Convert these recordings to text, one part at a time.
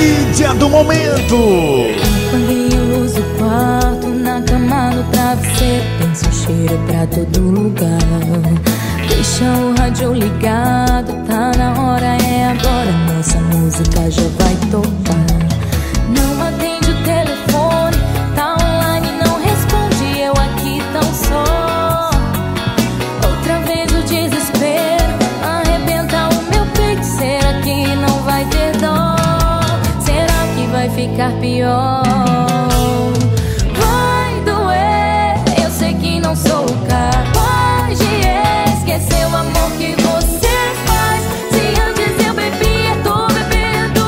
mídia do momento. Apaguei a luz do quarto, na cama, no travesseiro, penso cheiro pra todo lugar. Deixa o rádio ligado, tá na hora, é agora. Nossa música já vai tocar. Não atende o telefone, tá online, não responde, eu aqui tão só. Outra vez o desespero arrebenta o meu peito. Será que não vai ter dó? Será que vai ficar pior? Vai doer, eu sei que não sou capaz de esquecer o amor que você faz. Se antes eu bebia, tô bebendo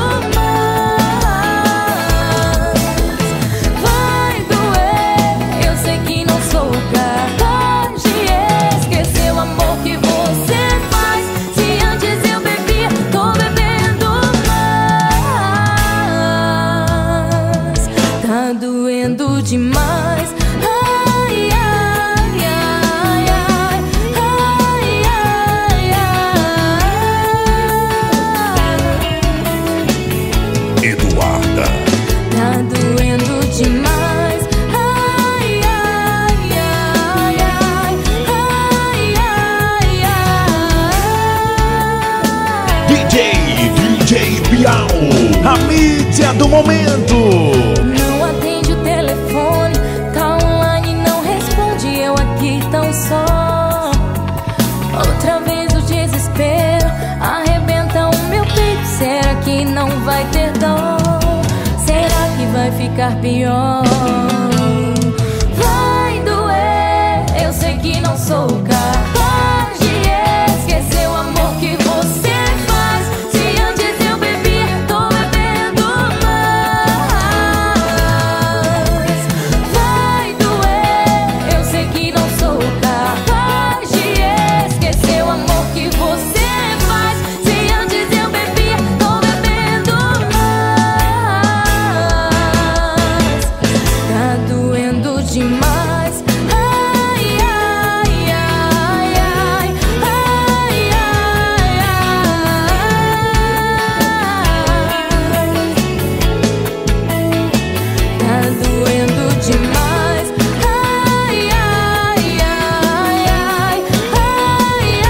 mais. Vai doer, eu sei que não sou capaz de esquecer o amor que você faz. Se antes eu bebia, tô bebendo mais. Tá doendo demais. Ai, ai, ai, ai, ai, ai, ai. Eduarda. Tá doendo demais. Ai, ai, ai, ai, ai, ai, ai. DJ Pior, a mídia do momento. Não atende o telefone, tá online, não responde, eu aqui tão só. Outra vez o desespero arrebenta o meu peito. Será que não vai ter dó? Será que vai ficar pior? Vai doer, eu sei que não sou capaz de esquecer o amor que você faz. Se antes eu bebia, tô bebendo mais. Vai doer, eu sei que não sou capaz de esquecer o amor que você faz. Se antes eu bebia, tô bebendo mais. Tá doendo demais. Ai, ai, ai, ai, ai, ai, ai. Tá doendo demais. Ai, ai, ai, ai, ai,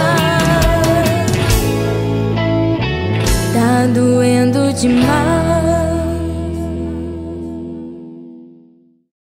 ai, ai. Tá doendo demais.